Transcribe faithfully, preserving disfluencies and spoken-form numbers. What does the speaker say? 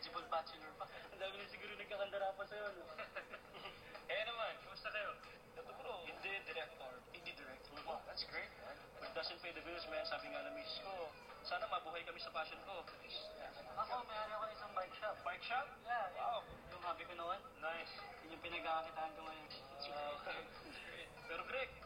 eligible bachelor pa. Ang dami na siguro nagkakandarapan sa'yo, no? Eh naman, kumusta kayo? Ito bro, Hindi, director. hindi direct. Wow, that's great, man. But doesn't pay the bills, man. Sabi nga na miss ko. Sana mabuhay kami sa passion ko. Ako, mayroon ako ng isang bike shop. Bike shop? Yeah, Wow. yung hobby ko noon. Nice. Yun yung pinagkakakitaan ko ngayon. Uh, okay. Pero Greg,